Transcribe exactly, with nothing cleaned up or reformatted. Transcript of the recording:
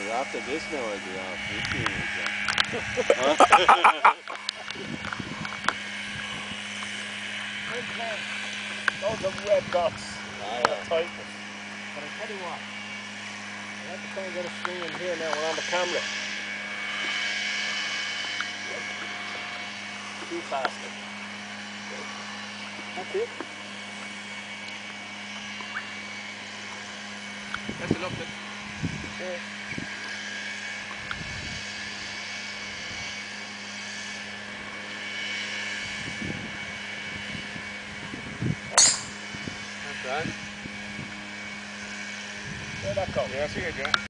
after this now I'll be off fifteen again. Those are red dots. Ah, What yeah. a tightness. But I tell you what, I have to try and get a swing in here now. We're on the camera. Too faster. That's it. That's enough then. Yeah. That's right. Where'd that go? Yeah, I see it, yeah.